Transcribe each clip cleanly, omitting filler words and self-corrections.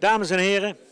Dames en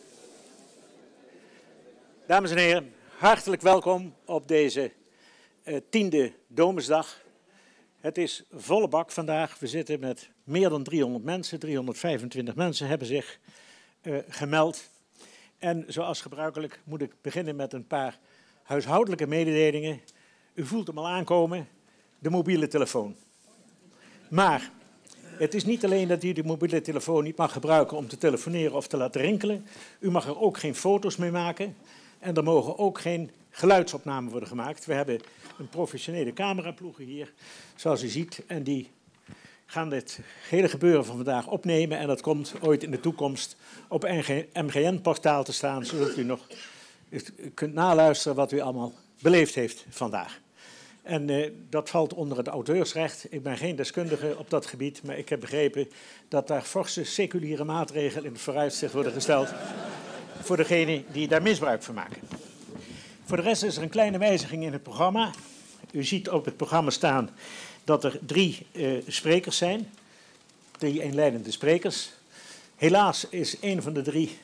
heren, hartelijk welkom op deze 10e Domusdag. Het is volle bak vandaag. We zitten met meer dan 300 mensen. 325 mensen hebben zich gemeld. En zoals gebruikelijk moet ik beginnen met een paar huishoudelijke mededelingen. U voelt hem al aankomen, de mobiele telefoon. Maar het is niet alleen dat u de mobiele telefoon niet mag gebruiken om te telefoneren of te laten rinkelen. U mag er ook geen foto's mee maken. En er mogen ook geen geluidsopnamen worden gemaakt. We hebben een professionele cameraploegen hier, zoals u ziet. En die gaan dit hele gebeuren van vandaag opnemen. En dat komt ooit in de toekomst op MGN-portaal te staan, zodat u nog kunt naluisteren wat u allemaal beleefd heeft vandaag. En dat valt onder het auteursrecht. Ik ben geen deskundige op dat gebied, maar ik heb begrepen dat daar forse seculiere maatregelen in het vooruitzicht worden gesteld voor degenen die daar misbruik van maken. Voor de rest is er een kleine wijziging in het programma. U ziet op het programma staan dat er 3 sprekers zijn, 3 inleidende sprekers. Helaas is een van de 3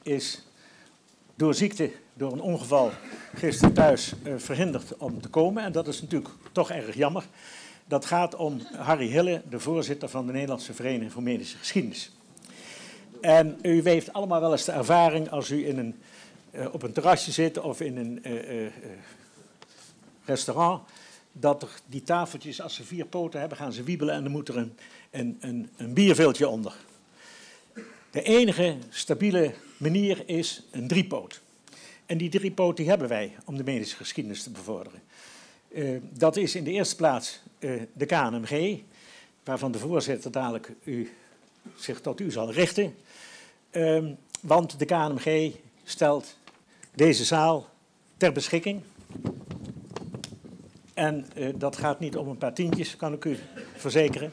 door ziekte, door een ongeval, gisteren thuis verhinderd om te komen. En dat is natuurlijk toch erg jammer. Dat gaat om Harry Hille, de voorzitter van de Nederlandse Vereniging voor Medische Geschiedenis. En u heeft allemaal wel eens de ervaring als u op een terrasje zit of in een restaurant, dat er die tafeltjes, als ze 4 poten hebben, gaan ze wiebelen en dan moet er een bierveeltje onder. De enige stabiele manier is een 3-poot. En die 3-poot die hebben wij om de medische geschiedenis te bevorderen. Dat is in de eerste plaats de KNMG, waarvan de voorzitter dadelijk zich tot u zal richten. Want de KNMG stelt deze zaal ter beschikking. En dat gaat niet om een paar tientjes, kan ik u verzekeren.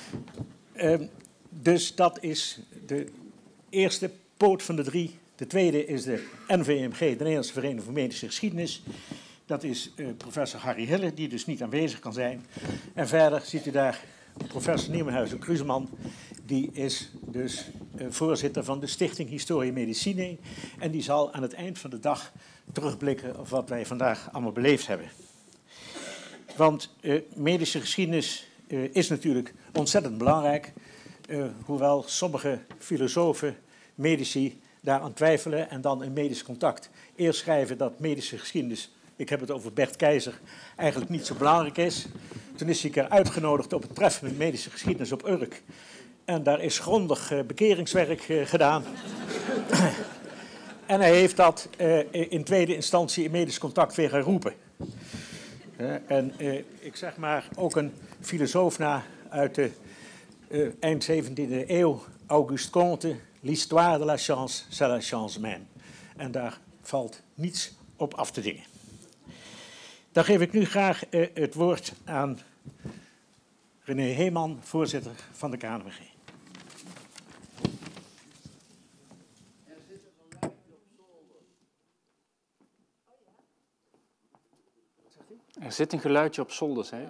Dus dat is de eerste poot van de 3. De tweede is de NVMG, de Nederlandse Vereniging voor Medische Geschiedenis. Dat is professor Harry Hille, die dus niet aanwezig kan zijn. En verder ziet u daar professor Nieuwenhuizen-Kruseman. Die is dus voorzitter van de Stichting Historie Medicinae. En die zal aan het eind van de dag terugblikken op wat wij vandaag allemaal beleefd hebben. Want medische geschiedenis is natuurlijk ontzettend belangrijk. Hoewel sommige filosofen, medici daaraan twijfelen en dan in medisch contact eerst schrijven dat medische geschiedenis, ik heb het over Bert Keizer, eigenlijk niet zo belangrijk is. Toen is hij een keer uitgenodigd op het treffen met medische geschiedenis op Urk. En daar is grondig bekeringswerk gedaan. En hij heeft dat in tweede instantie in medisch contact weer geroepen. En ik zeg maar ook een filosoof uit de eind 17e eeuw, Auguste Comte, l'histoire de la chance, c'est la chance même. En daar valt niets op af te dingen. Dan geef ik nu graag het woord aan René Heeman, voorzitter van de KNMG. Er zit een geluidje op zolder, zei je?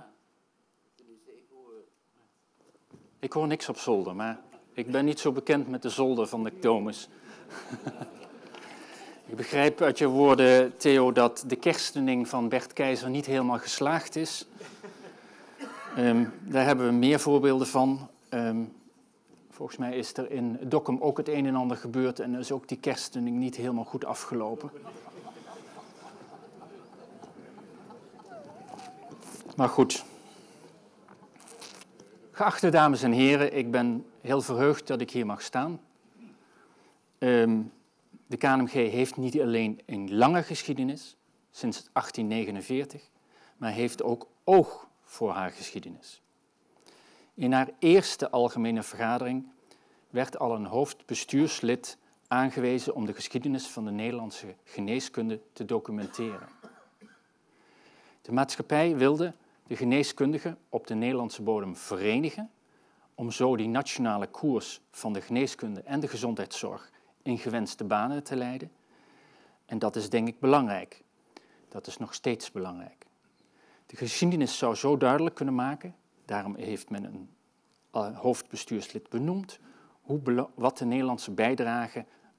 Ik hoor niks op zolder, maar ik ben niet zo bekend met de zolder van de Domus. Ik begrijp uit je woorden, Theo, dat de kerstening van Bert Keizer niet helemaal geslaagd is. Daar hebben we meer voorbeelden van. Volgens mij is er in Dokkum ook het een en ander gebeurd en is ook die kerstening niet helemaal goed afgelopen. Maar goed. Geachte dames en heren, ik ben heel verheugd dat ik hier mag staan. De KNMG heeft niet alleen een lange geschiedenis, sinds 1849, maar heeft ook oog voor haar geschiedenis. In haar eerste algemene vergadering werd al een hoofdbestuurslid aangewezen om de geschiedenis van de Nederlandse geneeskunde te documenteren. De maatschappij wilde de geneeskundigen op de Nederlandse bodem verenigen om zo die nationale koers van de geneeskunde en de gezondheidszorg in gewenste banen te leiden. En dat is denk ik belangrijk. Dat is nog steeds belangrijk. De geschiedenis zou zo duidelijk kunnen maken, daarom heeft men een hoofdbestuurslid benoemd, wat de Nederlandse bijdrage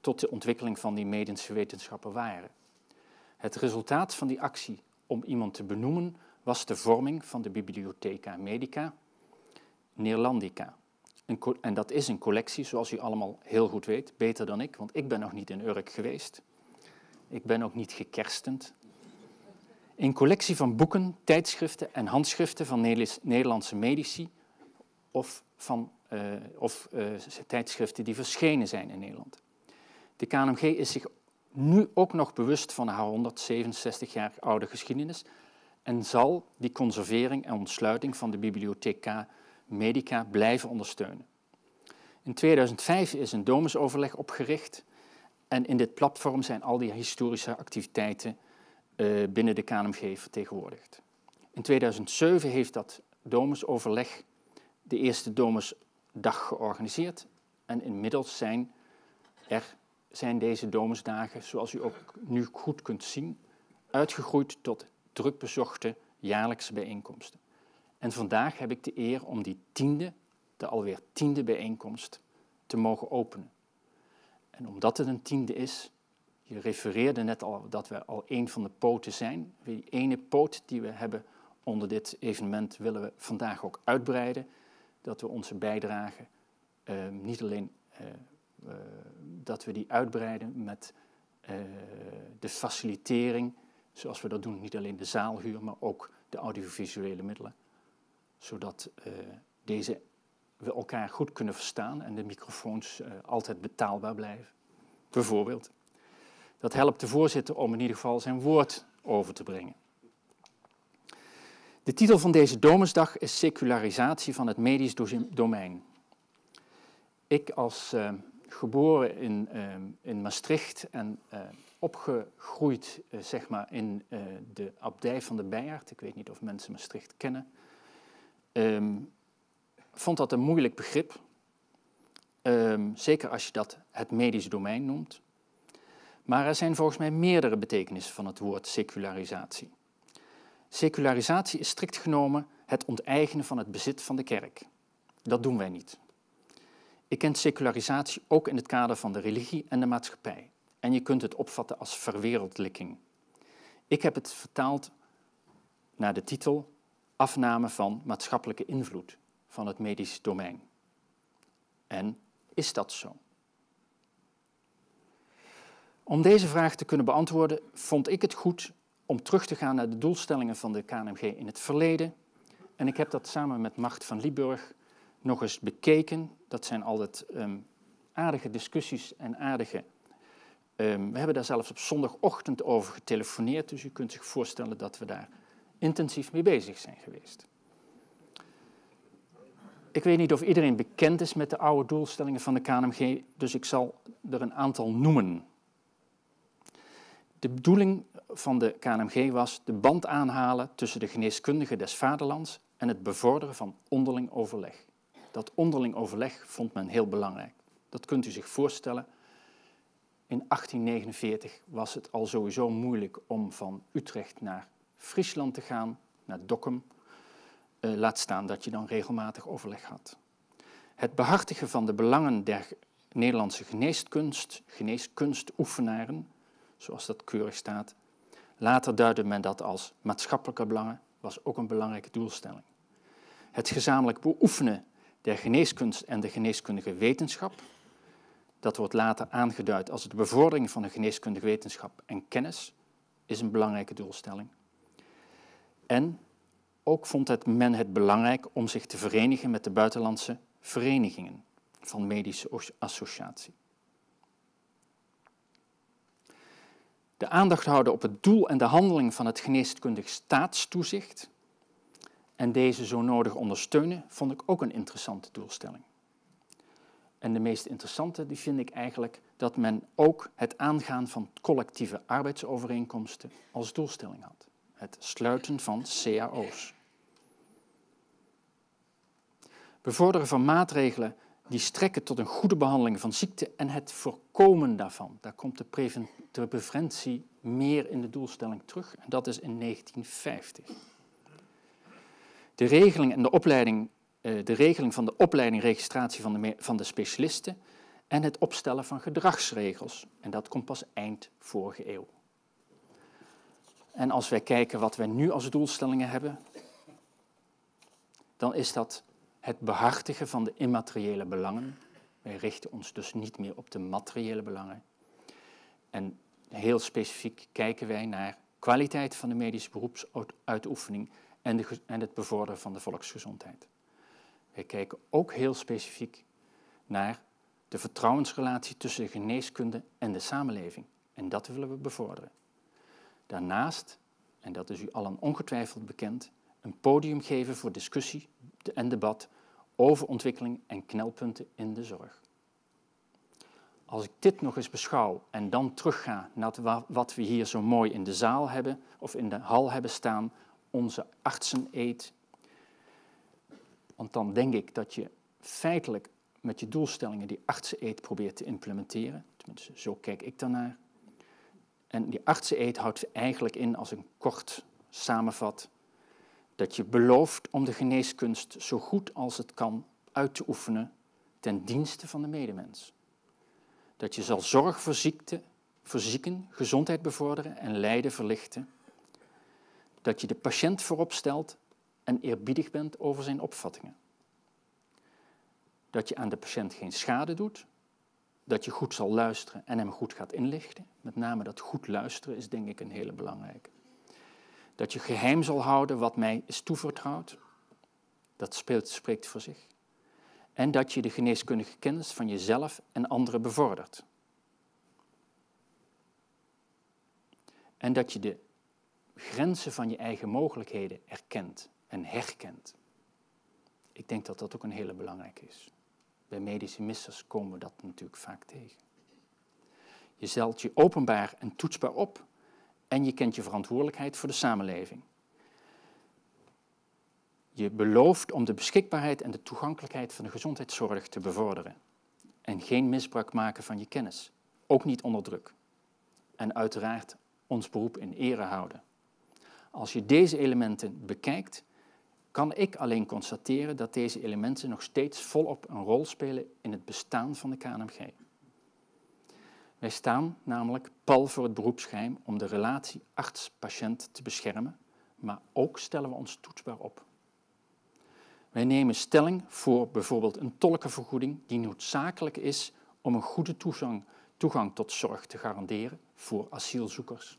tot de ontwikkeling van die medische wetenschappen waren. Het resultaat van die actie om iemand te benoemen was de vorming van de Bibliotheca Medica Neerlandica. En dat is een collectie, zoals u allemaal heel goed weet, beter dan ik, want ik ben nog niet in Urk geweest. Ik ben ook niet gekerstend. Een collectie van boeken, tijdschriften en handschriften van Nederlandse medici of tijdschriften die verschenen zijn in Nederland. De KNMG is zich nu ook nog bewust van haar 167 jaar oude geschiedenis en zal die conservering en ontsluiting van de Bibliotheca Medica blijven ondersteunen. In 2005 is een domusoverleg opgericht en in dit platform zijn al die historische activiteiten binnen de KNMG vertegenwoordigd. In 2007 heeft dat domusoverleg de eerste domusdag georganiseerd en inmiddels zijn deze domusdagen, zoals u ook nu goed kunt zien, uitgegroeid tot druk bezochte jaarlijkse bijeenkomsten. En vandaag heb ik de eer om de alweer tiende bijeenkomst te mogen openen. En omdat het een tiende is, je refereerde net al dat we al een van de poten zijn. Die ene poot die we hebben onder dit evenement willen we vandaag ook uitbreiden. Dat we onze bijdrage niet alleen dat we die uitbreiden met de facilitering, zoals we dat doen, niet alleen de zaalhuur, maar ook de audiovisuele middelen. Zodat we elkaar goed kunnen verstaan en de microfoons altijd betaalbaar blijven. Bijvoorbeeld. Dat helpt de voorzitter om in ieder geval zijn woord over te brengen. De titel van deze Domusdag is Secularisatie van het medisch domein. Ik als geboren in Maastricht en opgegroeid zeg maar in de abdij van de Bijaard, ik weet niet of mensen Maastricht kennen, vond dat een moeilijk begrip. Zeker als je dat het medisch domein noemt. Maar er zijn volgens mij meerdere betekenissen van het woord secularisatie. Secularisatie is strikt genomen het onteigenen van het bezit van de kerk. Dat doen wij niet. Ik ken secularisatie ook in het kader van de religie en de maatschappij. En je kunt het opvatten als verwereldlijking. Ik heb het vertaald naar de titel Afname van maatschappelijke invloed van het medisch domein. En is dat zo? Om deze vraag te kunnen beantwoorden, vond ik het goed om terug te gaan naar de doelstellingen van de KNMG in het verleden. En ik heb dat samen met Mart van Lieburg nog eens bekeken. Dat zijn altijd aardige discussies en aardige... we hebben daar zelfs op zondagochtend over getelefoneerd, dus u kunt zich voorstellen dat we daar intensief mee bezig zijn geweest. Ik weet niet of iedereen bekend is met de oude doelstellingen van de KNMG, dus ik zal er een aantal noemen. De bedoeling van de KNMG was de band aanhalen tussen de geneeskundigen des vaderlands en het bevorderen van onderling overleg. Dat onderling overleg vond men heel belangrijk. Dat kunt u zich voorstellen. In 1849 was het al sowieso moeilijk om van Utrecht naar Friesland te gaan, naar Dokkum. Laat staan dat je dan regelmatig overleg had. Het behartigen van de belangen der Nederlandse geneeskunstoefenaren, zoals dat keurig staat. Later duidde men dat als maatschappelijke belangen, was ook een belangrijke doelstelling. Het gezamenlijk beoefenen der geneeskunst en de geneeskundige wetenschap, dat wordt later aangeduid als de bevordering van de geneeskundige wetenschap en kennis, is een belangrijke doelstelling. En ook vond men het belangrijk om zich te verenigen met de buitenlandse verenigingen van medische associatie. De aandacht houden op het doel en de handeling van het geneeskundig staatstoezicht en deze zo nodig ondersteunen, vond ik ook een interessante doelstelling. En de meest interessante die vind ik eigenlijk dat men ook het aangaan van collectieve arbeidsovereenkomsten als doelstelling had. Het sluiten van cao's. Bevorderen van maatregelen die strekken tot een goede behandeling van ziekte en het voorkomen daarvan. Daar komt de preventie meer in de doelstelling terug en dat is in 1950. De regeling van de opleiding registratie van de specialisten en het opstellen van gedragsregels. En dat komt pas eind vorige eeuw. En als wij kijken wat wij nu als doelstellingen hebben, dan is dat het behartigen van de immateriële belangen. Wij richten ons dus niet meer op de materiële belangen. En heel specifiek kijken wij naar kwaliteit van de medische beroepsuitoefening en het bevorderen van de volksgezondheid. Wij kijken ook heel specifiek naar de vertrouwensrelatie tussen de geneeskunde en de samenleving. En dat willen we bevorderen. Daarnaast, en dat is u allen ongetwijfeld bekend, een podium geven voor discussie en debat over ontwikkeling en knelpunten in de zorg. Als ik dit nog eens beschouw en dan terugga naar wat we hier zo mooi in de zaal hebben of in de hal hebben staan, onze artseneed, want dan denk ik dat je feitelijk met je doelstellingen die artseneed probeert te implementeren. Tenminste, zo kijk ik daarnaar. En die artseneed houdt eigenlijk in, als ik kort samenvat, dat je belooft om de geneeskunst zo goed als het kan uit te oefenen ten dienste van de medemens. Dat je zal zorg voor zieken, gezondheid bevorderen en lijden verlichten. Dat je de patiënt voorop stelt en eerbiedig bent over zijn opvattingen. Dat je aan de patiënt geen schade doet. Dat je goed zal luisteren en hem goed gaat inlichten. Met name dat goed luisteren is denk ik een hele belangrijke. Dat je geheim zal houden wat mij is toevertrouwd. Dat spreekt voor zich. En dat je de geneeskundige kennis van jezelf en anderen bevordert. En dat je de grenzen van je eigen mogelijkheden erkent en herkent. Ik denk dat dat ook een hele belangrijke is. Bij medische missers komen we dat natuurlijk vaak tegen. Je stelt je openbaar en toetsbaar op en je kent je verantwoordelijkheid voor de samenleving. Je belooft om de beschikbaarheid en de toegankelijkheid van de gezondheidszorg te bevorderen. En geen misbruik maken van je kennis, ook niet onder druk. En uiteraard ons beroep in ere houden. Als je deze elementen bekijkt, kan ik alleen constateren dat deze elementen nog steeds volop een rol spelen in het bestaan van de KNMG. Wij staan namelijk pal voor het beroepsgeheim om de relatie arts-patiënt te beschermen, maar ook stellen we ons toetsbaar op. Wij nemen stelling voor bijvoorbeeld een tolkenvergoeding die noodzakelijk is om een goede toegang tot zorg te garanderen voor asielzoekers.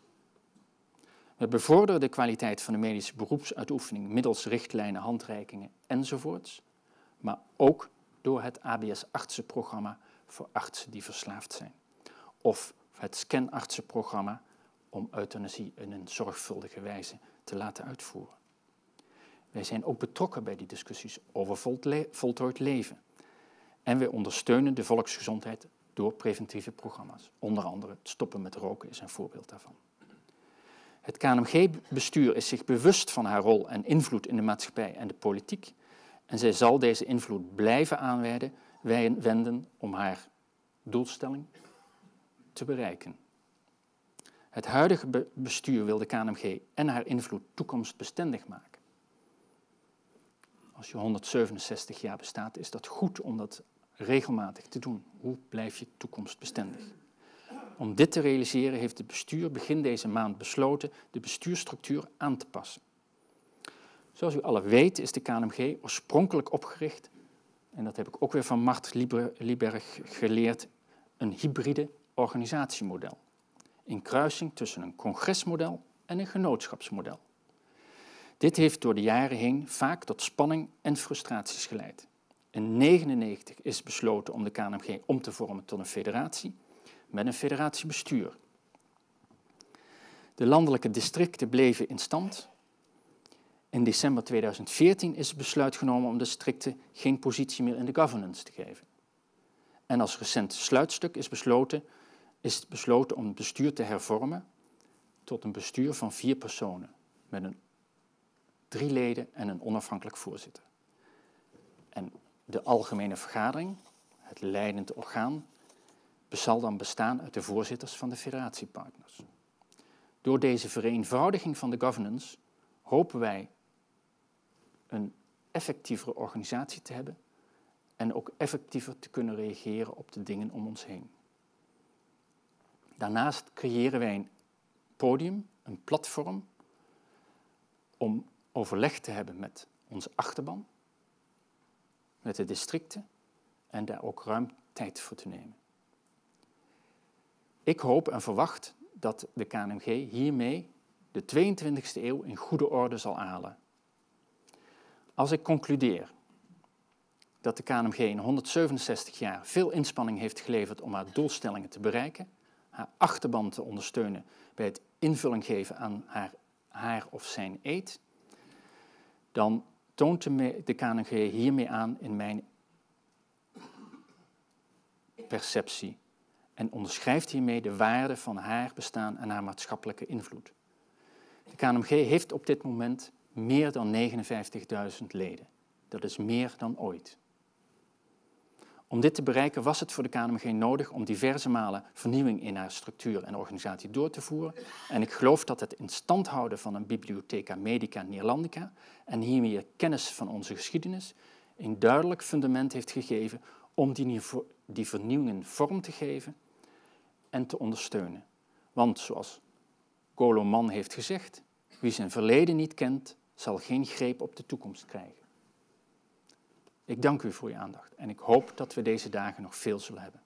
We bevorderen de kwaliteit van de medische beroepsuitoefening middels richtlijnen, handreikingen enzovoorts, maar ook door het ABS-artsenprogramma voor artsen die verslaafd zijn. Of het scanartsenprogramma om euthanasie in een zorgvuldige wijze te laten uitvoeren. Wij zijn ook betrokken bij die discussies over voltooid leven. En wij ondersteunen de volksgezondheid door preventieve programma's. Onder andere het stoppen met roken is een voorbeeld daarvan. Het KNMG-bestuur is zich bewust van haar rol en invloed in de maatschappij en de politiek. En zij zal deze invloed blijven aanwenden om haar doelstelling te bereiken. Het huidige bestuur wil de KNMG en haar invloed toekomstbestendig maken. Als je 167 jaar bestaat, is dat goed om dat regelmatig te doen. Hoe blijf je toekomstbestendig? Om dit te realiseren heeft het bestuur begin deze maand besloten de bestuursstructuur aan te passen. Zoals u allen weet is de KNMG oorspronkelijk opgericht, en dat heb ik ook weer van Mart Lieberg geleerd, een hybride organisatiemodel. In kruising tussen een congresmodel en een genootschapsmodel. Dit heeft door de jaren heen vaak tot spanning en frustraties geleid. In 1999 is besloten om de KNMG om te vormen tot een federatie met een federatiebestuur. De landelijke districten bleven in stand. In december 2014 is het besluit genomen om de districten geen positie meer in de governance te geven. En als recent sluitstuk is het besloten om het bestuur te hervormen tot een bestuur van 4 personen met 3 leden en een onafhankelijk voorzitter. En de algemene vergadering, het leidend orgaan, zal dan bestaan uit de voorzitters van de federatiepartners. Door deze vereenvoudiging van de governance hopen wij een effectievere organisatie te hebben en ook effectiever te kunnen reageren op de dingen om ons heen. Daarnaast creëren wij een podium, een platform, om overleg te hebben met onze achterban, met de districten en daar ook ruim tijd voor te nemen. Ik hoop en verwacht dat de KNMG hiermee de 22e eeuw in goede orde zal halen. Als ik concludeer dat de KNMG in 167 jaar veel inspanning heeft geleverd om haar doelstellingen te bereiken, haar achterban te ondersteunen bij het invulling geven aan haar of zijn eed, dan toont de KNMG hiermee aan in mijn perceptie en onderschrijft hiermee de waarde van haar bestaan en haar maatschappelijke invloed. De KNMG heeft op dit moment meer dan 59.000 leden. Dat is meer dan ooit. Om dit te bereiken was het voor de KNMG nodig om diverse malen vernieuwing in haar structuur en organisatie door te voeren. En ik geloof dat het in stand houden van een Bibliotheca Medica Neerlandica en hiermee kennis van onze geschiedenis een duidelijk fundament heeft gegeven om die vernieuwingen vorm te geven en te ondersteunen. Want zoals Golo Mann heeft gezegd, wie zijn verleden niet kent, zal geen greep op de toekomst krijgen. Ik dank u voor uw aandacht en ik hoop dat we deze dagen nog veel zullen hebben.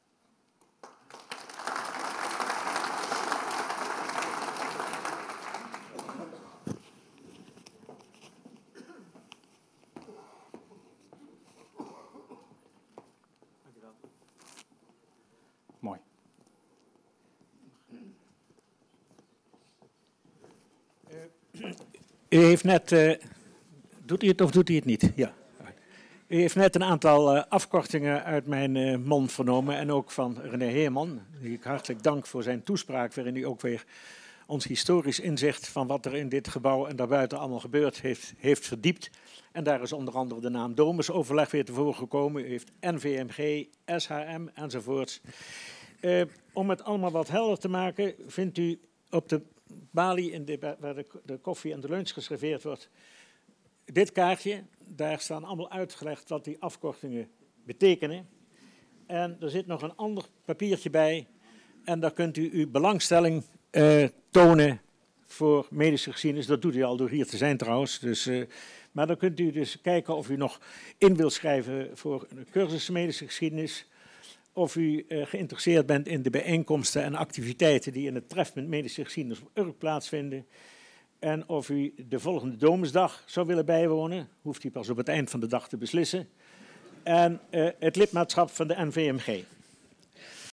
Mooi. U heeft net, doet u het of doet u het niet? Ja. U heeft net een aantal afkortingen uit mijn mond vernomen en ook van René Heerman, die ik hartelijk dank voor zijn toespraak, waarin hij ook weer ons historisch inzicht van wat er in dit gebouw en daarbuiten allemaal gebeurd heeft verdiept. En daar is onder andere de naam Domusoverleg weer tevoren gekomen. U heeft NVMG, SHM enzovoorts. Om het allemaal wat helder te maken, vindt u op de balie waar de koffie en de lunch geserveerd wordt, dit kaartje. Daar staan allemaal uitgelegd wat die afkortingen betekenen. En er zit nog een ander papiertje bij. En daar kunt u uw belangstelling tonen voor medische geschiedenis. Dat doet u al door hier te zijn trouwens. Dus, maar dan kunt u dus kijken of u nog in wilt schrijven voor een cursus medische geschiedenis. Of u geïnteresseerd bent in de bijeenkomsten en activiteiten die in het trefpunt medische geschiedenis op Urk plaatsvinden. En of u de volgende Domusdag zou willen bijwonen, hoeft u pas op het eind van de dag te beslissen. En het lidmaatschap van de NVMG.